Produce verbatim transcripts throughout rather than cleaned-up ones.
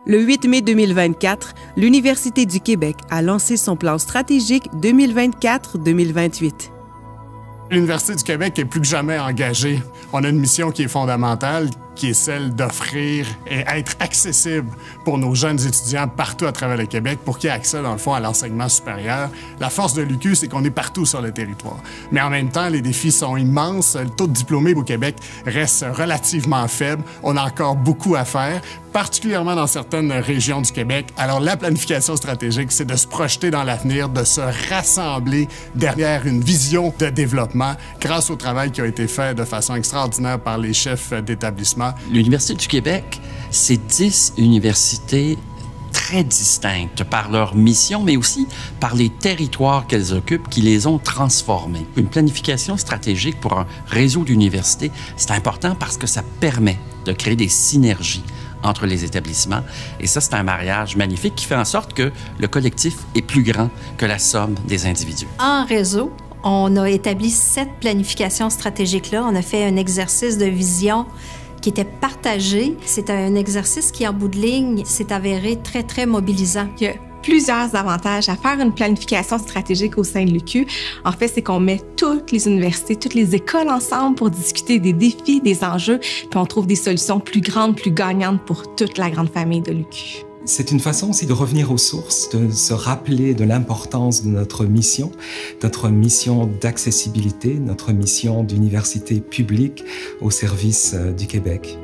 Le huit mai deux mille vingt-quatre, l'Université du Québec a lancé son plan stratégique deux mille vingt-quatre deux mille vingt-huit. L'Université du Québec est plus que jamais engagée. On a une mission qui est fondamentale, qui est celle d'offrir et être accessible pour nos jeunes étudiants partout à travers le Québec pour qu'ils aient accès, dans le fond, à l'enseignement supérieur. La force de l'U Q, c'est qu'on est partout sur le territoire. Mais en même temps, les défis sont immenses. Le taux de diplômés au Québec reste relativement faible. On a encore beaucoup à faire, particulièrement dans certaines régions du Québec. Alors, la planification stratégique, c'est de se projeter dans l'avenir, de se rassembler derrière une vision de développement grâce au travail qui a été fait de façon extraordinaire par les chefs d'établissement. L'Université du Québec, c'est dix universités très distinctes par leur mission, mais aussi par les territoires qu'elles occupent qui les ont transformés. Une planification stratégique pour un réseau d'universités, c'est important parce que ça permet de créer des synergies entre les établissements. Et ça, c'est un mariage magnifique qui fait en sorte que le collectif est plus grand que la somme des individus. En réseau, on a établi cette planification stratégique-là. On a fait un exercice de vision qui était partagé. C'est un exercice qui, en bout de ligne, s'est avéré très, très mobilisant. Il y a plusieurs avantages à faire une planification stratégique au sein de l'U Q. En fait, c'est qu'on met toutes les universités, toutes les écoles ensemble pour discuter des défis, des enjeux, puis on trouve des solutions plus grandes, plus gagnantes pour toute la grande famille de l'U Q. C'est une façon aussi de revenir aux sources, de se rappeler de l'importance de notre mission, notre mission d'accessibilité, notre mission d'université publique au service du Québec.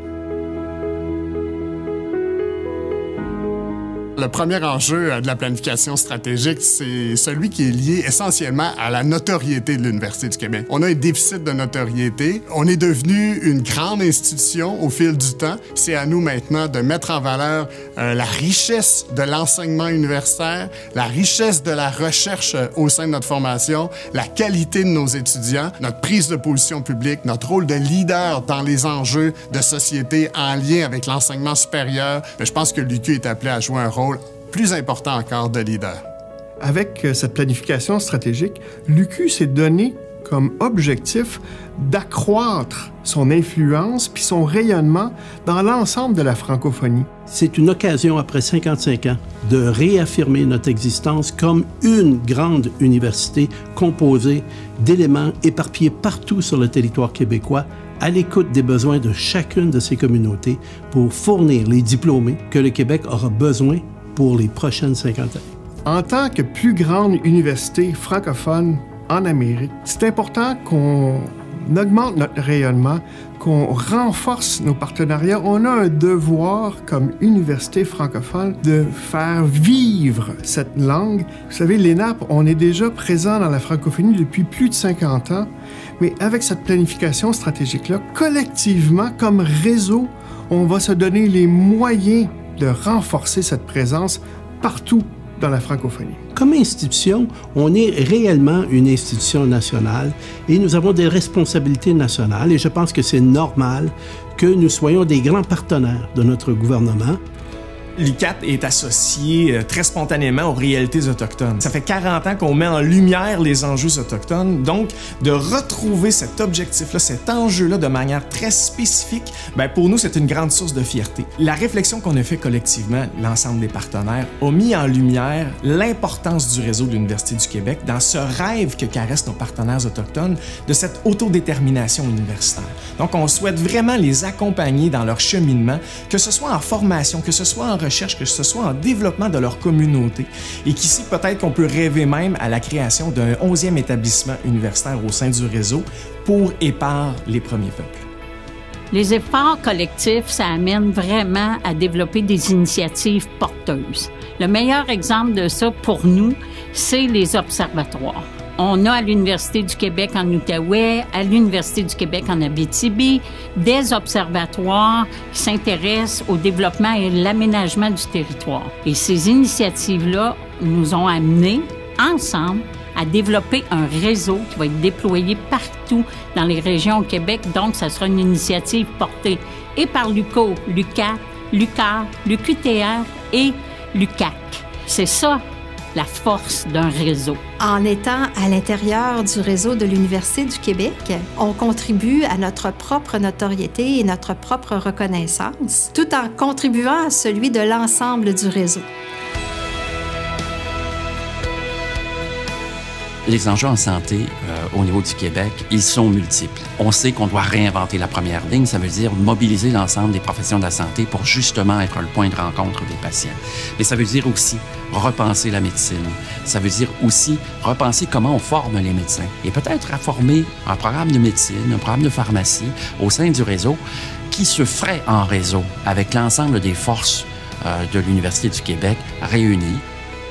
Le premier enjeu de la planification stratégique, c'est celui qui est lié essentiellement à la notoriété de l'Université du Québec. On a un déficit de notoriété. On est devenu une grande institution au fil du temps. C'est à nous maintenant de mettre en valeur euh, la richesse de l'enseignement universitaire, la richesse de la recherche euh, au sein de notre formation, la qualité de nos étudiants, notre prise de position publique, notre rôle de leader dans les enjeux de société en lien avec l'enseignement supérieur. Mais je pense que l'U Q est appelé à jouer un rôle plus important encore de leader. Avec cette planification stratégique, l'U Q s'est donné comme objectif d'accroître son influence puis son rayonnement dans l'ensemble de la francophonie. C'est une occasion, après cinquante-cinq ans, de réaffirmer notre existence comme une grande université composée d'éléments éparpillés partout sur le territoire québécois, à l'écoute des besoins de chacune de ces communautés pour fournir les diplômés que le Québec aura besoin pour les prochaines cinquante années. En tant que plus grande université francophone en Amérique, c'est important qu'on augmente notre rayonnement, qu'on renforce nos partenariats. On a un devoir, comme université francophone, de faire vivre cette langue. Vous savez, l'E N A P, on est déjà présent dans la francophonie depuis plus de cinquante ans, mais avec cette planification stratégique-là, collectivement, comme réseau, on va se donner les moyens de renforcer cette présence partout dans la francophonie. Comme institution, on est réellement une institution nationale et nous avons des responsabilités nationales et je pense que c'est normal que nous soyons des grands partenaires de notre gouvernement. L'U Q A P est associé euh, très spontanément aux réalités autochtones. Ça fait quarante ans qu'on met en lumière les enjeux autochtones, donc de retrouver cet objectif-là, cet enjeu-là de manière très spécifique, ben pour nous, c'est une grande source de fierté. La réflexion qu'on a fait collectivement, l'ensemble des partenaires, a mis en lumière l'importance du réseau de l'Université du Québec dans ce rêve que caressent nos partenaires autochtones de cette autodétermination universitaire. Donc, on souhaite vraiment les accompagner dans leur cheminement, que ce soit en formation, que ce soit en recherche, que ce soit en développement de leur communauté et qu'ici, peut-être qu'on peut rêver même à la création d'un onzième établissement universitaire au sein du réseau pour et par les premiers peuples. Les efforts collectifs, ça amène vraiment à développer des initiatives porteuses. Le meilleur exemple de ça, pour nous, c'est les observatoires. On a à l'Université du Québec en Outaouais, à l'Université du Québec en Abitibi, des observatoires qui s'intéressent au développement et l'aménagement du territoire. Et ces initiatives-là nous ont amenés ensemble à développer un réseau qui va être déployé partout dans les régions au Québec. Donc, ça sera une initiative portée et par l'U Q O, l'U Q A P, l'U Q A R, l'U Q T R et l'U Q A C. C'est ça la force d'un réseau. En étant à l'intérieur du réseau de l'Université du Québec, on contribue à notre propre notoriété et notre propre reconnaissance, tout en contribuant à celui de l'ensemble du réseau. Les enjeux en santé euh, au niveau du Québec, ils sont multiples. On sait qu'on doit réinventer la première ligne, ça veut dire mobiliser l'ensemble des professions de la santé pour justement être le point de rencontre des patients. Mais ça veut dire aussi repenser la médecine. Ça veut dire aussi repenser comment on forme les médecins. Et peut-être à former un programme de médecine, un programme de pharmacie au sein du réseau qui se ferait en réseau avec l'ensemble des forces euh, de l'Université du Québec réunies.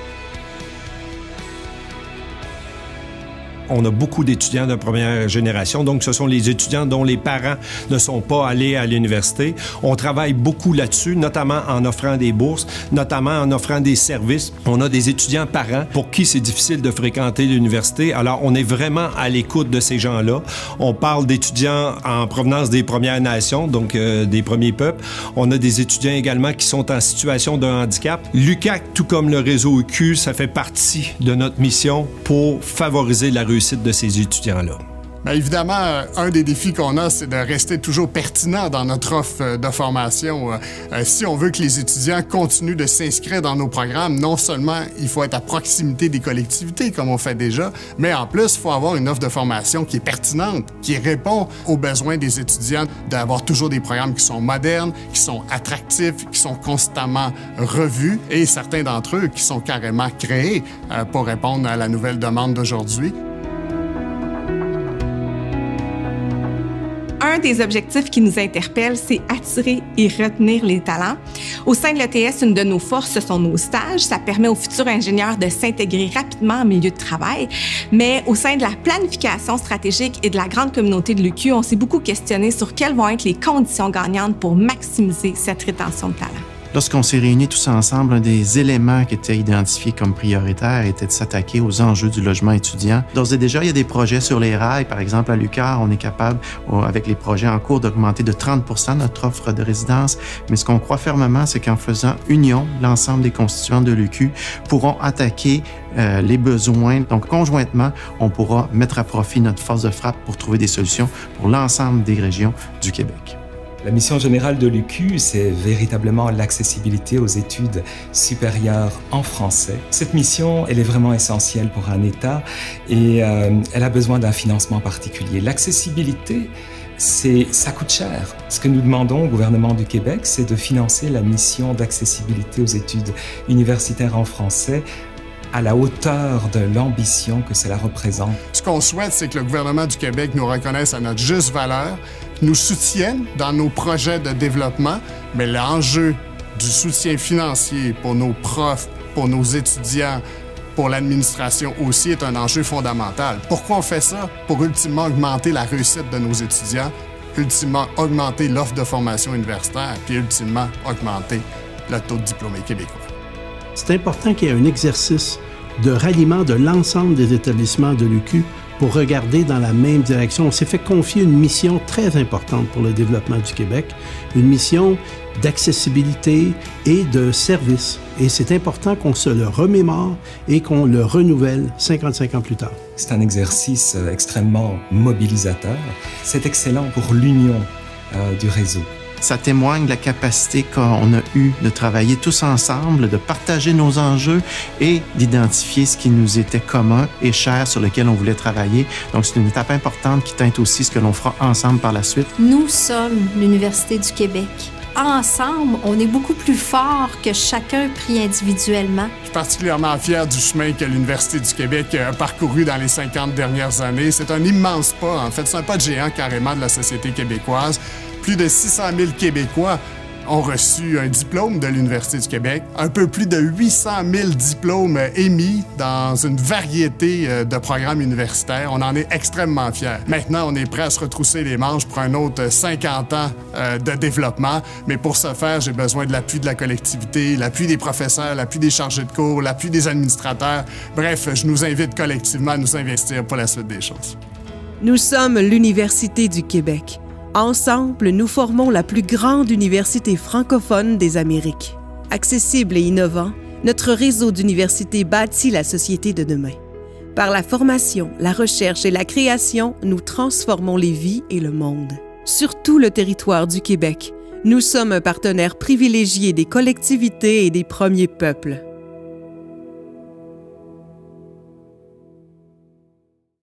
On a beaucoup d'étudiants de première génération, donc ce sont les étudiants dont les parents ne sont pas allés à l'université. On travaille beaucoup là-dessus, notamment en offrant des bourses, notamment en offrant des services. On a des étudiants parents pour qui c'est difficile de fréquenter l'université. Alors, on est vraiment à l'écoute de ces gens-là. On parle d'étudiants en provenance des Premières Nations, donc euh, des premiers peuples. On a des étudiants également qui sont en situation de handicap. L'U Q A C, tout comme le réseau U Q, ça fait partie de notre mission pour favoriser la réussite de ces étudiants-là. Bien évidemment, un des défis qu'on a, c'est de rester toujours pertinent dans notre offre de formation. Euh, si on veut que les étudiants continuent de s'inscrire dans nos programmes, non seulement il faut être à proximité des collectivités, comme on fait déjà, mais en plus, il faut avoir une offre de formation qui est pertinente, qui répond aux besoins des étudiants, d'avoir toujours des programmes qui sont modernes, qui sont attractifs, qui sont constamment revus, et certains d'entre eux qui sont carrément créés euh, pour répondre à la nouvelle demande d'aujourd'hui. Un des objectifs qui nous interpelle, c'est attirer et retenir les talents. Au sein de l'E T S, une de nos forces, ce sont nos stages. Ça permet aux futurs ingénieurs de s'intégrer rapidement en milieu de travail. Mais au sein de la planification stratégique et de la grande communauté de l'U Q, on s'est beaucoup questionné sur quelles vont être les conditions gagnantes pour maximiser cette rétention de talents. Lorsqu'on s'est réunis tous ensemble, un des éléments qui était identifié comme prioritaire était de s'attaquer aux enjeux du logement étudiant. D'ores et déjà, il y a des projets sur les rails. Par exemple, à l'U Q A R, on est capable, avec les projets en cours, d'augmenter de trente pour cent notre offre de résidence. Mais ce qu'on croit fermement, c'est qu'en faisant union, l'ensemble des constituants de l'U Q pourront attaquer euh, les besoins. Donc, conjointement, on pourra mettre à profit notre force de frappe pour trouver des solutions pour l'ensemble des régions du Québec. La mission générale de l'U Q, c'est véritablement l'accessibilité aux études supérieures en français. Cette mission, elle est vraiment essentielle pour un État et euh, elle a besoin d'un financement particulier. L'accessibilité, c'est, ça coûte cher. Ce que nous demandons au gouvernement du Québec, c'est de financer la mission d'accessibilité aux études universitaires en français à la hauteur de l'ambition que cela représente. Ce qu'on souhaite, c'est que le gouvernement du Québec nous reconnaisse à notre juste valeur, nous soutienne dans nos projets de développement, mais l'enjeu du soutien financier pour nos profs, pour nos étudiants, pour l'administration aussi est un enjeu fondamental. Pourquoi on fait ça? Pour ultimement augmenter la réussite de nos étudiants, ultimement augmenter l'offre de formation universitaire, puis ultimement augmenter le taux de diplômés québécois. C'est important qu'il y ait un exercice de ralliement de l'ensemble des établissements de l'U Q pour regarder dans la même direction. On s'est fait confier une mission très importante pour le développement du Québec, une mission d'accessibilité et de service. Et c'est important qu'on se le remémore et qu'on le renouvelle cinquante-cinq ans plus tard. C'est un exercice extrêmement mobilisateur. C'est excellent pour l'union euh, du réseau. Ça témoigne de la capacité qu'on a eue de travailler tous ensemble, de partager nos enjeux et d'identifier ce qui nous était commun et cher sur lequel on voulait travailler. Donc, c'est une étape importante qui teinte aussi ce que l'on fera ensemble par la suite. Nous sommes l'Université du Québec. Ensemble, on est beaucoup plus fort que chacun pris individuellement. Je suis particulièrement fier du chemin que l'Université du Québec a parcouru dans les cinquante dernières années. C'est un immense pas, en fait. C'est un pas de géant carrément de la société québécoise. Plus de six cent mille Québécois ont reçu un diplôme de l'Université du Québec. Un peu plus de huit cent mille diplômes émis dans une variété de programmes universitaires. On en est extrêmement fiers. Maintenant, on est prêt à se retrousser les manches pour un autre cinquante ans de développement. Mais pour ce faire, j'ai besoin de l'appui de la collectivité, l'appui des professeurs, l'appui des chargés de cours, l'appui des administrateurs. Bref, je nous invite collectivement à nous investir pour la suite des choses. Nous sommes l'Université du Québec. Ensemble, nous formons la plus grande université francophone des Amériques. Accessible et innovant, notre réseau d'universités bâtit la société de demain. Par la formation, la recherche et la création, nous transformons les vies et le monde. Sur tout le territoire du Québec, nous sommes un partenaire privilégié des collectivités et des premiers peuples.